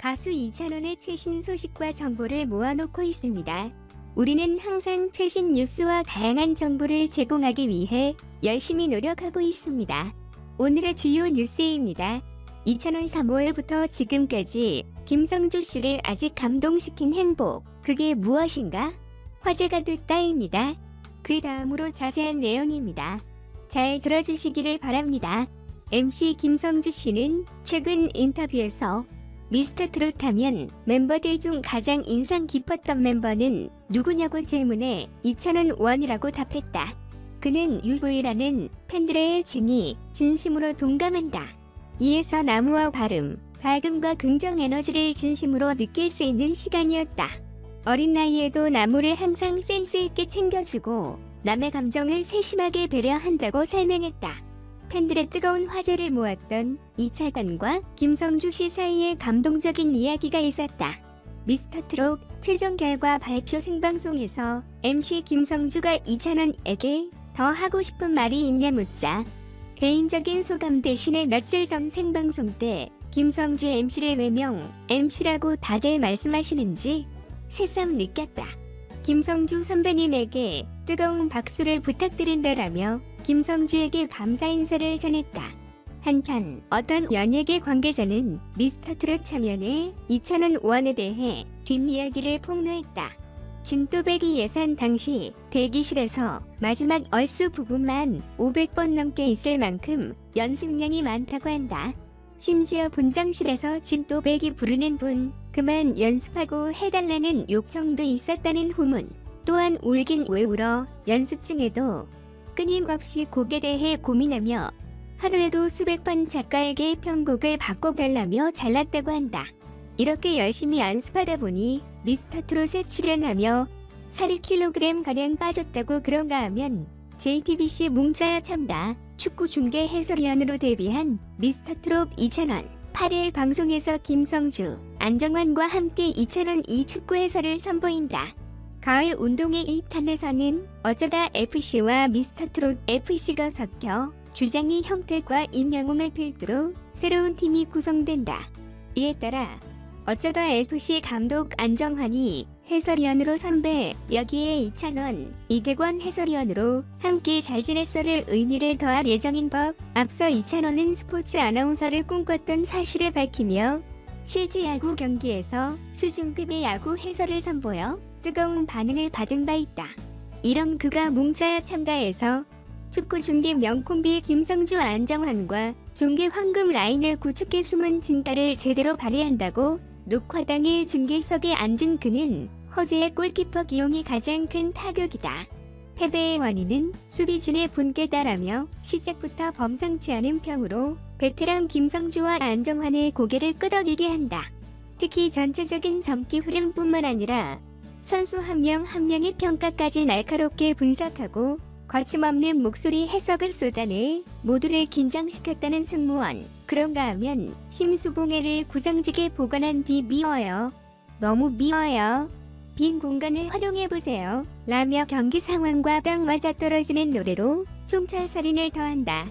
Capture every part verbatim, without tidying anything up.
가수 이찬원의 최신 소식과 정보를 모아놓고 있습니다. 우리는 항상 최신 뉴스와 다양한 정보를 제공하기 위해 열심히 노력하고 있습니다. 오늘의 주요 뉴스입니다. 이찬원 삼월부터 지금까지 김성주 씨를 아직 감동시킨 행복, 그게 무엇인가? 화제가 됐다입니다. 그 다음으로 자세한 내용입니다. 잘 들어주시기를 바랍니다. 엠씨 김성주 씨는 최근 인터뷰에서 미스터트롯 하면 멤버들 중 가장 인상 깊었던 멤버는 누구냐고 질문해 이찬원 원이라고 답했다. 그는 유부이라는 팬들의 애칭이 진심으로 동감한다. 이에서 나무와 발음, 밝음과 긍정 에너지를 진심으로 느낄 수 있는 시간이었다. 어린 나이에도 나무를 항상 센스 있게 챙겨주고 남의 감정을 세심하게 배려한다고 설명했다. 팬들의 뜨거운 화제를 모았던 이차관과 김성주 씨 사이에 감동적인 이야기가 있었다. 미스터트롯 최종 결과 발표 생방송에서 엠씨 김성주가 이찬원에게 더 하고 싶은 말이 있냐 묻자 개인적인 소감 대신에 며칠 전 생방송 때 김성주 엠씨를 외명 엠씨라고 다들 말씀하시는지 새삼 느꼈다. 김성주 선배님에게 뜨거운 박수를 부탁드린다라며 김성주에게 감사 인사를 전했다. 한편 어떤 연예계 관계자는 미스터트롯 참여에 이찬원 원에 대해 뒷이야기를 폭로했다. 진또배기 예산 당시 대기실에서 마지막 얼쑤 부분만 오백 번 넘게 있을 만큼 연습량이 많다고 한다. 심지어 분장실에서 진또배기 부르는 분 그만 연습하고 해달라는 요청도 있었다는 후문. 또한 울긴 왜 울어 연습 중에도 끊임없이 곡에 대해 고민하며 하루에도 수백 번 작가에게 편곡을 바꿔달라며 잘났다고 한다. 이렇게 열심히 연습하다 보니 미스터트롯에 출연하며 살이 킬로그램가량 빠졌다고 그런가 하면 제이티비씨 뭉쳐야 참다 축구 중계 해설위원으로 데뷔한 미스터트롯 이찬원. 팔일 방송에서 김성주, 안정환과 함께 이찬원이 축구 해설을 선보인다. 가을 운동회 일 탄에서는 어쩌다 에프씨와 미스터트롯 에프씨가 섞여 주장이 형택과 임영웅을 필두로 새로운 팀이 구성된다. 이에 따라 어쩌다 에프씨 감독 안정환이 해설위원으로 선배, 여기에 이찬원, 이계권 해설위원으로 함께 잘 지냈어를 의미를 더할 예정인 법. 앞서 이찬원은 스포츠 아나운서를 꿈꿨던 사실을 밝히며 실제 야구 경기에서 수준급의 야구 해설을 선보여 뜨거운 반응을 받은 바 있다. 이런 그가 뭉쳐야 참가해서 축구 중계 명콤비 김성주 안정환과 중계 황금 라인을 구축해 숨은 진가를 제대로 발휘한다고 녹화 당일 중계석에 앉은 그는 허재의 골키퍼 기용이 가장 큰 타격이다. 패배의 원인은 수비진의 분께다라며 시작부터 범상치 않은 평으로 베테랑 김성주와 안정환의 고개를 끄덕이게 한다. 특히 전체적인 점기 흐름뿐만 아니라 선수 한 명 한 명의 평가까지 날카롭게 분석하고 거침없는 목소리 해석을 쏟아내 모두를 긴장시켰다는 승무원. 그런가 하면 심수봉해를 구성직에 보관한 뒤 미워요. 너무 미워요. 빈 공간을 활용해보세요. 라며 경기 상황과 딱 맞아떨어지는 노래로 총철살인을 더한다.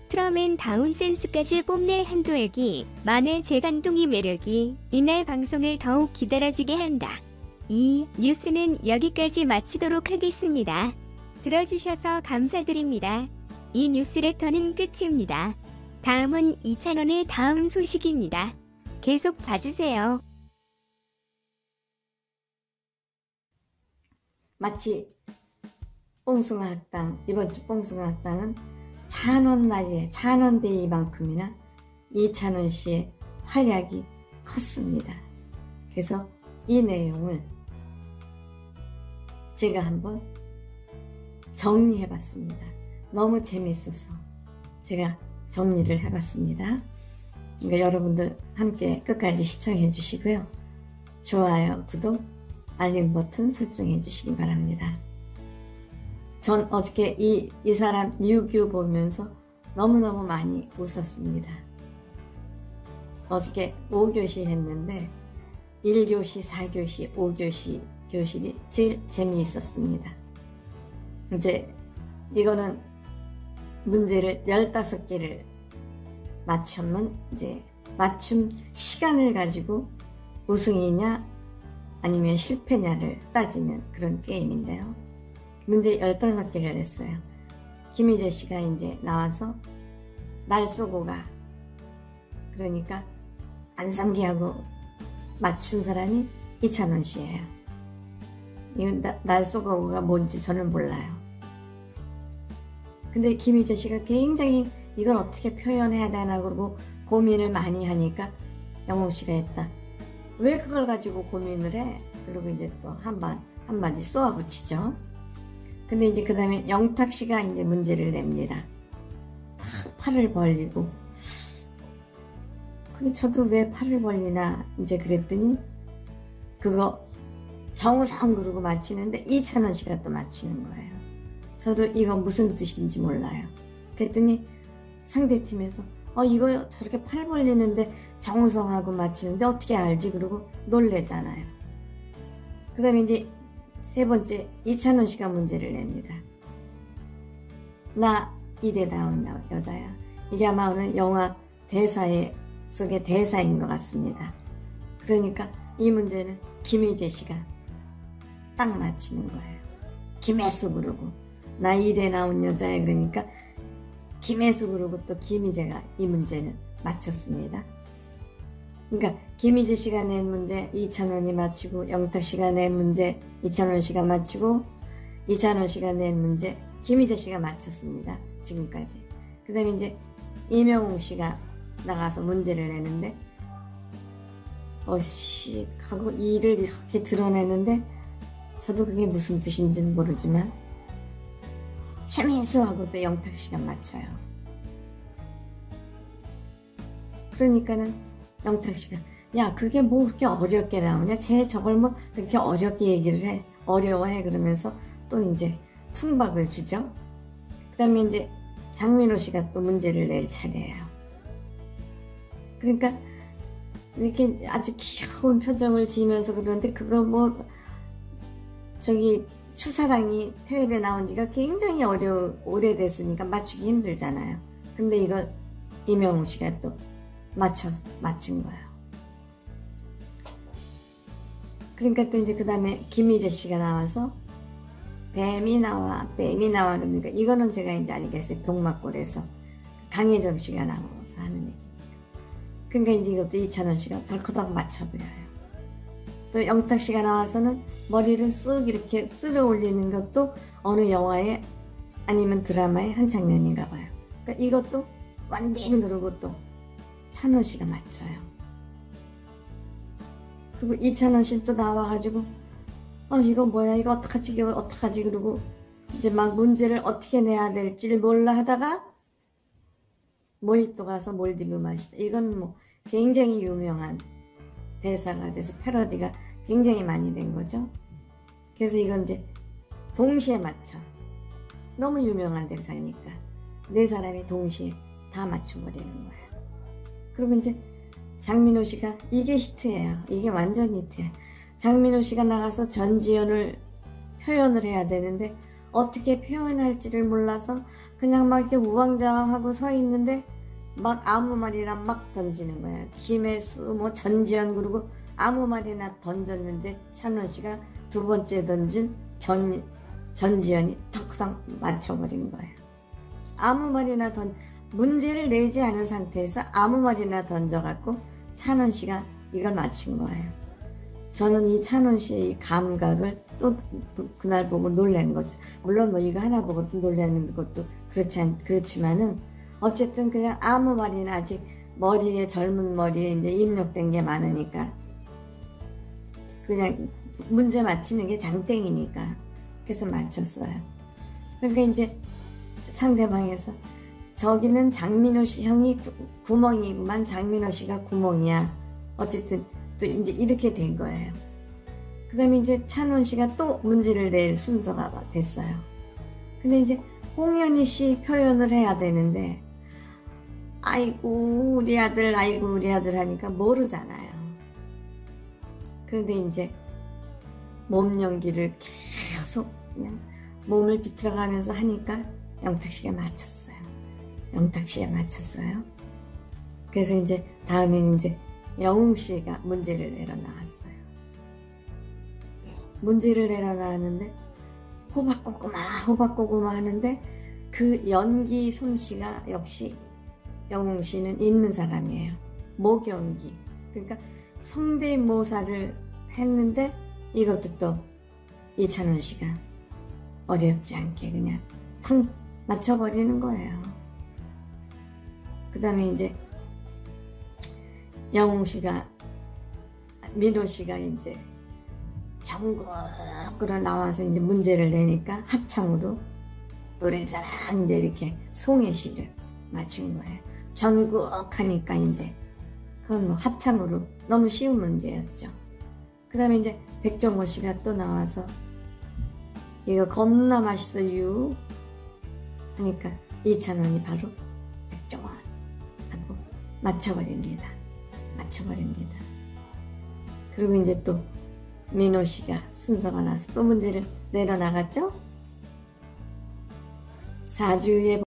트럼앤다운 센스까지 뽐낼 한도액이 만의 재간둥이 매력이 이날 방송을 더욱 기다려지게 한다. 이 뉴스는 여기까지 마치도록 하겠습니다. 들어주셔서 감사드립니다. 이 뉴스레터는 끝입니다. 다음은 이찬원의 다음 소식입니다. 계속 봐주세요. 마치 뽕숭아 학당, 이번 주 뽕숭아 학당은 찬원 날에 찬원데이만큼이나 이찬원 씨의 활약이 컸습니다. 그래서 이 내용을 제가 한번 정리해봤습니다. 너무 재밌어서 제가 정리를 해봤습니다. 그러니까 여러분들 함께 끝까지 시청해 주시고요. 좋아요, 구독, 알림 버튼 설정해 주시기 바랍니다. 전 어저께 이, 이 사람 뉴규 보면서 너무너무 많이 웃었습니다. 어저께 오 교시 했는데 일 교시, 사 교시, 오 교시 교실이 제일 재미있었습니다. 이제 이거는 문제를 열다섯 개를 맞추면 이제 맞춤 시간을 가지고 우승이냐 아니면 실패냐를 따지는 그런 게임인데요. 문제 열다섯 개를 냈어요. 김희재 씨가 이제 나와서 날 쏘고 가. 그러니까 안상기하고 맞춘 사람이 이찬원 씨예요. 이 날 쏘고 가가 뭔지 저는 몰라요. 근데 김희재 씨가 굉장히 이걸 어떻게 표현해야 되나 그러고 고민을 많이 하니까 영옥 씨가 했다. 왜 그걸 가지고 고민을 해? 그리고 이제 또 한번 한마디 쏘아붙이죠. 근데 이제 그 다음에 영탁 씨가 이제 문제를 냅니다. 탁 팔을 벌리고. 근데 저도 왜 팔을 벌리나 이제 그랬더니 그거 정우성 그러고 맞히는데 이찬원 씨가 또 맞히는 거예요. 저도 이거 무슨 뜻인지 몰라요. 그랬더니 상대팀에서 어 이거 저렇게 팔 벌리는데 정우성하고 맞히는데 어떻게 알지? 그러고 놀래잖아요. 그 다음에 이제 세 번째 이찬원 씨가 문제를 냅니다. 나 이대다운 여자야. 이게 아마 오늘 영화 대사의 속의 대사인 것 같습니다. 그러니까 이 문제는 김희재 씨가 딱 맞히는 거예요. 김혜수 그러고 나 이대 나온 여자야. 그러니까 김혜수 그러고 또 김희재가 이 문제는 맞췄습니다. 그러니까 김희재 씨가 낸 문제 이찬원이 맞히고 영탁 씨가 낸 문제 이찬원 씨가 맞히고 이찬원 씨가 낸 문제 김희재 씨가 맞췄습니다. 지금까지. 그 다음에 이제 이명웅 씨가 나가서 문제를 내는데 어씨 하고 이를 이렇게 드러내는데 저도 그게 무슨 뜻인지는 모르지만 최민수하고 또 영탁 씨가 맞춰요. 그러니까는 영탁 씨가 야 그게 뭐 그렇게 어렵게 나오냐 쟤 저걸 뭐 그렇게 어렵게 얘기를 해 어려워해 그러면서 또 이제 퉁박을 주죠. 그 다음에 이제 장민호 씨가 또 문제를 낼 차례예요. 그러니까 이렇게 아주 귀여운 표정을 지으면서 그러는데 그거 뭐 저기 추사랑이 텔레비에 나온 지가 굉장히 어려 오래됐으니까 맞추기 힘들잖아요. 근데 이걸 이명웅 씨가 또 맞춰 맞춘 거예요. 그러니까 또 이제 그 다음에 김희재 씨가 나와서 뱀이 나와 뱀이 나와 그러니까 이거는 제가 이제 알겠어요. 동막골에서 강혜정 씨가 나와서 하는 얘기니까. 그러니까 이제 이것도 이찬원 씨가 덜커덕 맞춰버려요. 또 영탁 씨가 나와서는 머리를 쓱 이렇게 쓸어 올리는 것도 어느 영화에 아니면 드라마의 한 장면인가 봐요. 그러니까 이것도 완빙 누르고 또 찬원 씨가 맞춰요. 그리고 이찬원 씨 또 나와가지고 어 이거 뭐야 이거 어떡하지 이거 어떡하지 그러고 이제 막 문제를 어떻게 내야 될지를 몰라 하다가 모히또 가서 몰디브 마시다. 이건 뭐 굉장히 유명한 대사가 돼서 패러디가 굉장히 많이 된 거죠. 그래서 이건 이제 동시에 맞춰. 너무 유명한 대사니까 네 사람이 동시에 다 맞춰버리는 거예요. 그리고 이제 장민호 씨가 이게 히트예요. 이게 완전 히트예요. 장민호 씨가 나가서 전지현을 표현을 해야 되는데 어떻게 표현할지를 몰라서 그냥 막 이렇게 우왕좌왕하고 서 있는데 막 아무 말이나 막 던지는 거예요. 김혜수 뭐 전지현 그러고 아무 말이나 던졌는데 찬원 씨가 두 번째 던진 전, 전지현이 턱턱 맞춰버린 거예요. 아무 말이나 던 문제를 내지 않은 상태에서 아무 말이나 던져갖고 찬원 씨가 이걸 맞힌 거예요. 저는 이 찬원 씨의 이 감각을 또 그날 보고 놀란 거죠. 물론 뭐 이거 하나 보고 또 놀라는 것도 그렇지 않, 그렇지만은 어쨌든 그냥 아무 말이나 아직 머리에 젊은 머리에 이제 입력된 게 많으니까 그냥 문제 맞히는 게 장땡이니까 그래서 맞췄어요. 그러니까 이제 상대방에서 저기는 장민호 씨 형이 구, 구멍이구만 장민호 씨가 구멍이야. 어쨌든 또 이제 이렇게 된 거예요. 그 다음에 이제 찬원 씨가 또 문제를 낼 순서가 됐어요. 근데 이제 홍현희 씨 표현을 해야 되는데 아이고 우리 아들 아이고 우리 아들 하니까 모르잖아요. 그런데 이제 몸 연기를 계속 그냥 몸을 비틀어가면서 하니까 영탁 씨가 맞췄어요. 영탁 씨가 맞췄어요. 그래서 이제 다음에는 이제 영웅 씨가 문제를 내려 나왔어요. 문제를 내려 나왔는데 호박고구마 호박고구마 하는데 그 연기 솜씨가 역시 영웅 씨는 있는 사람이에요. 목연기. 그러니까 성대모사를 했는데 이것도 또 이찬원 씨가 어렵지 않게 그냥 탁 맞춰버리는 거예요. 그 다음에 이제 영웅 씨가, 민호 씨가 이제 전국으로 나와서 이제 문제를 내니까 합창으로 노래자랑 이제 이렇게 송혜씨를 맞춘 거예요. 전국 하니까 이제 그건 뭐 합창으로 너무 쉬운 문제였죠. 그 다음에 이제 백종원 씨가 또 나와서 이거 겁나 맛있어요 하니까 이찬원이 바로 백종원 하고 맞춰버립니다. 맞춰버립니다. 그리고 이제 또 민호 씨가 순서가 나서 또 문제를 내려나갔죠. 사주에